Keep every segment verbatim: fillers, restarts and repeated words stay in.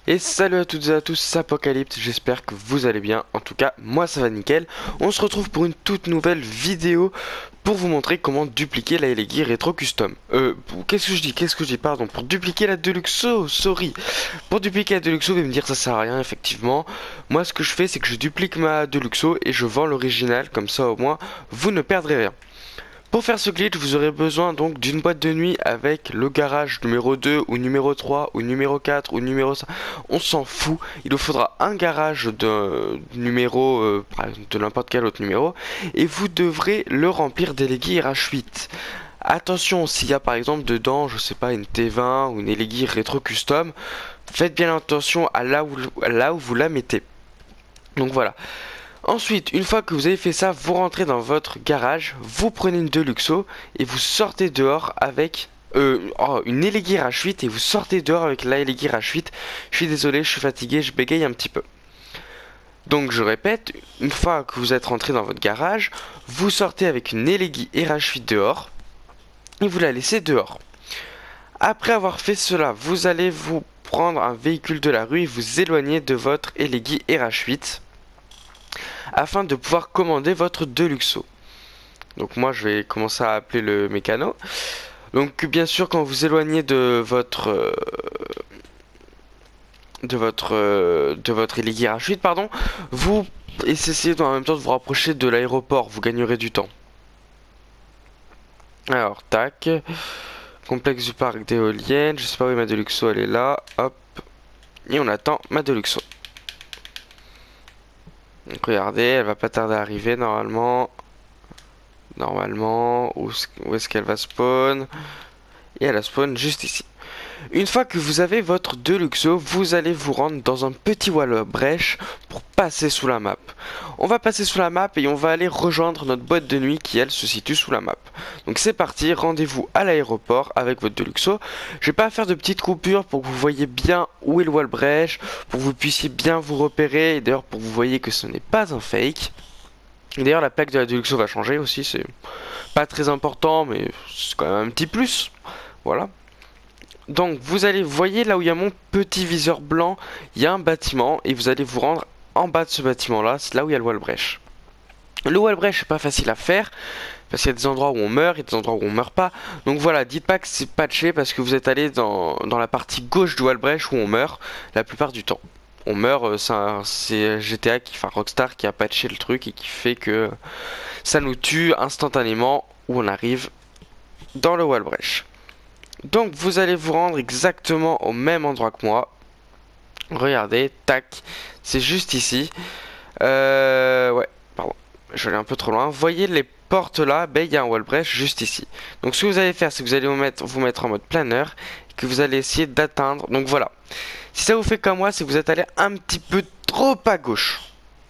Et salut à toutes et à tous, c'est Apocalypse, j'espère que vous allez bien. En tout cas, moi ça va nickel. On se retrouve pour une toute nouvelle vidéo pour vous montrer comment dupliquer la Elegy Retro Custom. Euh, qu'est-ce que je dis Qu'est-ce que je dis Pardon, pour dupliquer la Deluxo, sorry. Pour dupliquer la Deluxo, vous allez me dire ça sert à rien, effectivement. Moi ce que je fais, c'est que je duplique ma Deluxo et je vends l'original, comme ça au moins, vous ne perdrez rien. Pour faire ce glitch, vous aurez besoin donc d'une boîte de nuit avec le garage numéro deux ou numéro trois ou numéro quatre ou numéro cinq. On s'en fout. Il vous faudra un garage de numéro, euh, de n'importe quel autre numéro. Et vous devrez le remplir d'Elegy R H huit. Attention, s'il y a par exemple dedans, je sais pas, une T vingt ou une Elegy Retro Custom, faites bien attention à là où, à là où vous la mettez. Donc voilà. Ensuite, une fois que vous avez fait ça, vous rentrez dans votre garage, vous prenez une Deluxo et vous sortez dehors avec euh, oh, une Elegy R H huit et vous sortez dehors avec la Elegy R H huit. Je suis désolé, je suis fatigué, je bégaye un petit peu. Donc je répète, une fois que vous êtes rentré dans votre garage, vous sortez avec une Elegy R H huit dehors et vous la laissez dehors. Après avoir fait cela, vous allez vous prendre un véhicule de la rue et vous éloigner de votre Elegy R H huit. Afin de pouvoir commander votre Deluxo. Donc moi je vais commencer à appeler le mécano. Donc bien sûr quand vous éloignez de votre euh, de votre euh, de votre Elegy R H huit, pardon, vous essayez en même temps de vous rapprocher de l'aéroport, vous gagnerez du temps. Alors tac, complexe du parc d'éoliennes, je sais pas où est ma Deluxo, elle est là, hop, et on attend ma Deluxo. Donc regardez, elle va pas tarder à arriver normalement. Normalement, où est-ce qu'elle va spawn? Et elle a spawn juste ici. Une fois que vous avez votre Deluxo, vous allez vous rendre dans un petit wall brèche pour passer sous la map. On va passer sous la map et on va aller rejoindre notre boîte de nuit qui elle se situe sous la map. Donc c'est parti, rendez-vous à l'aéroport avec votre Deluxo. Je vais pas faire de petites coupures pour que vous voyez bien où est le wall brèche, pour que vous puissiez bien vous repérer et d'ailleurs pour que vous voyez que ce n'est pas un fake. D'ailleurs la plaque de la Deluxo va changer aussi, c'est pas très important mais c'est quand même un petit plus. Voilà. Donc vous allez, vous voyez là où il y a mon petit viseur blanc, il y a un bâtiment et vous allez vous rendre en bas de ce bâtiment là, c'est là où il y a le wall brèche. Le wall brèche c'est pas facile à faire parce qu'il y a des endroits où on meurt et des endroits où on meurt pas. Donc voilà, dites pas que c'est patché parce que vous êtes allé dans, dans la partie gauche du wall brèche où on meurt la plupart du temps. On meurt, c'est G T A, qui, enfin Rockstar qui a patché le truc et qui fait que ça nous tue instantanément où on arrive dans le wall brèche. Donc vous allez vous rendre exactement au même endroit que moi. Regardez, tac, c'est juste ici. Euh, ouais, pardon, je vais aller un peu trop loin. Vous voyez les portes là, ben il y a un wall brèche juste ici. Donc ce que vous allez faire, c'est que vous allez vous mettre, vous mettre en mode planeur et que vous allez essayer d'atteindre. Donc voilà. Si ça vous fait comme moi, c'est que vous êtes allé un petit peu trop à gauche.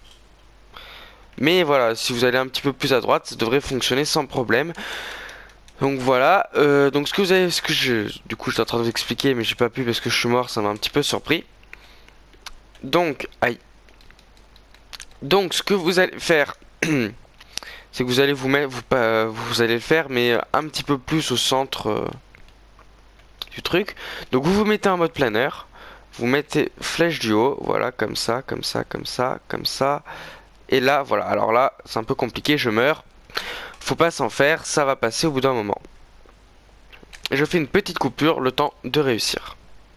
Mais voilà, si vous allez un petit peu plus à droite, ça devrait fonctionner sans problème. Donc voilà, euh, donc ce que vous avez, ce que je, du coup j'étais en train de vous expliquer, mais j'ai pas pu parce que je suis mort, ça m'a un petit peu surpris. Donc, aïe. Donc ce que vous allez faire, c'est que vous allez vous mettre, vous, euh, vous allez le faire, mais un petit peu plus au centre euh, du truc. Donc vous vous mettez en mode planeur, vous mettez flèche du haut, voilà, comme ça, comme ça, comme ça, comme ça. Et là, voilà, alors là, c'est un peu compliqué, je meurs. Faut pas s'en faire, ça va passer au bout d'un moment. Je fais une petite coupure, le temps de réussir.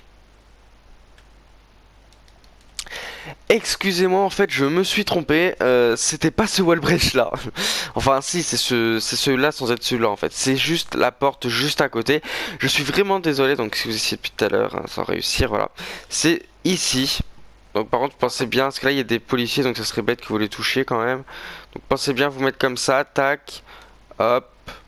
Excusez-moi, en fait, je me suis trompé. Euh, c'était pas ce wall breach là. Enfin, si, c'est ce, c'est celui-là sans être celui-là en fait. C'est juste la porte juste à côté. Je suis vraiment désolé. Donc, si vous essayez depuis tout à l'heure hein, sans réussir, voilà. C'est ici. Donc, par contre, pensez bien, parce que là, il y a des policiers, donc ça serait bête que vous les touchiez quand même. Donc, pensez bien vous mettre comme ça, tac, hop.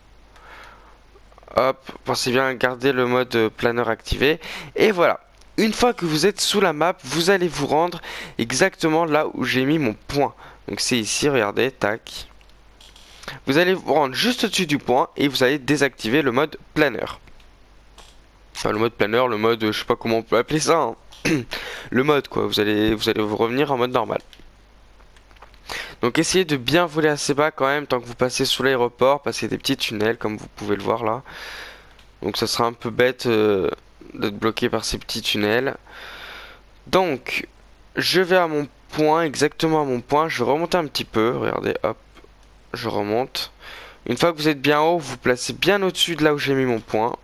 Hop, pensez bien à garder le mode planeur activé. Et voilà. Une fois que vous êtes sous la map, vous allez vous rendre exactement là où j'ai mis mon point. Donc c'est ici, regardez, tac. Vous allez vous rendre juste au-dessus du point et vous allez désactiver le mode planeur. Enfin, le mode planeur, le mode, je sais pas comment on peut appeler ça. Hein. Le mode quoi, vous allez, vous allez vous revenir en mode normal. Donc essayez de bien voler assez bas quand même tant que vous passez sous l'aéroport, passez des petits tunnels comme vous pouvez le voir là. Donc ça sera un peu bête euh, d'être bloqué par ces petits tunnels. Donc, je vais à mon point, exactement à mon point. Je vais remonter un petit peu. Regardez, hop, je remonte. Une fois que vous êtes bien haut, vous placez bien au-dessus de là où j'ai mis mon point.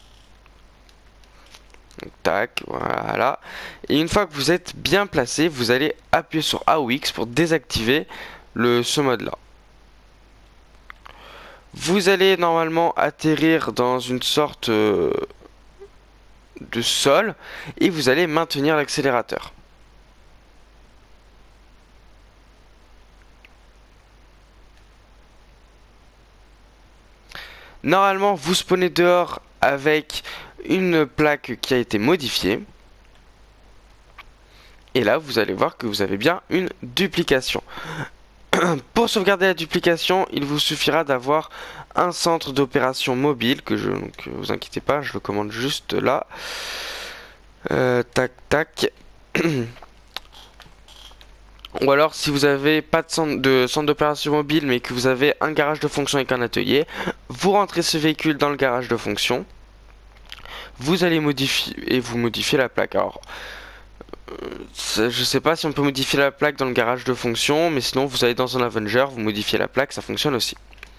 Donc, tac, voilà. Et une fois que vous êtes bien placé, vous allez appuyer sur A ou X pour désactiver le, ce mode-là. Vous allez normalement atterrir dans une sorte euh, de sol et vous allez maintenir l'accélérateur. Normalement, vous spawnez dehors avec une plaque qui a été modifiée. Et là, vous allez voir que vous avez bien une duplication. Pour sauvegarder la duplication, il vous suffira d'avoir un centre d'opération mobile, que je, donc vous inquiétez pas, je le commande juste là. Euh, tac, tac. Ou alors, si vous avez pas de centre de centre d'opération mobile, mais que vous avez un garage de fonction avec un atelier, vous rentrez ce véhicule dans le garage de fonction. Vous allez modifier et vous modifiez la plaque. Alors, euh, je sais pas si on peut modifier la plaque dans le garage de fonction, mais sinon vous allez dans un Avenger, vous modifiez la plaque, ça fonctionne aussi.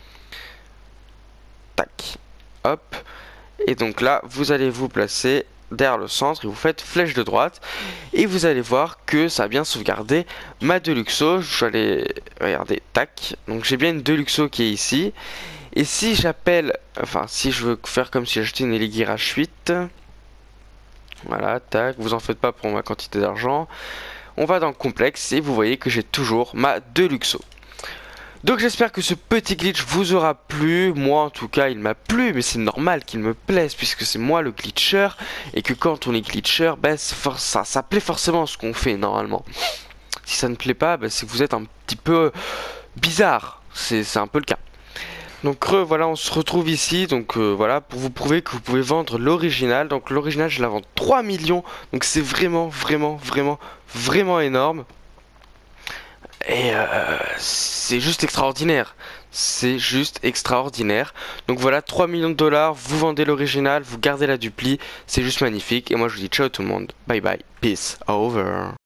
Tac, hop. Et donc là, vous allez vous placer derrière le centre et vous faites flèche de droite et vous allez voir que ça a bien sauvegardé ma Deluxo. Je vais aller regarder, tac, donc j'ai bien une Deluxo qui est ici et si j'appelle, enfin si je veux faire comme si j'achetais une Elegear H huit, voilà, tac, vous en faites pas pour ma quantité d'argent, on va dans le complexe et vous voyez que j'ai toujours ma Deluxo. Donc j'espère que ce petit glitch vous aura plu, moi en tout cas il m'a plu, mais c'est normal qu'il me plaise puisque c'est moi le glitcher, et que quand on est glitcher, bah, ça, ça plaît forcément ce qu'on fait normalement. Si ça ne plaît pas, bah, c'est que vous êtes un petit peu bizarre, c'est un peu le cas. Donc re, voilà, on se retrouve ici, donc euh, voilà, pour vous prouver que vous pouvez vendre l'original. Donc l'original je la vends trois millions, donc c'est vraiment, vraiment, vraiment, vraiment énorme. Et euh, c'est juste extraordinaire. C'est juste extraordinaire. Donc voilà, trois millions de dollars, vous vendez l'original, vous gardez la dupli. C'est juste magnifique. Et moi je vous dis ciao tout le monde. Bye bye. Peace over.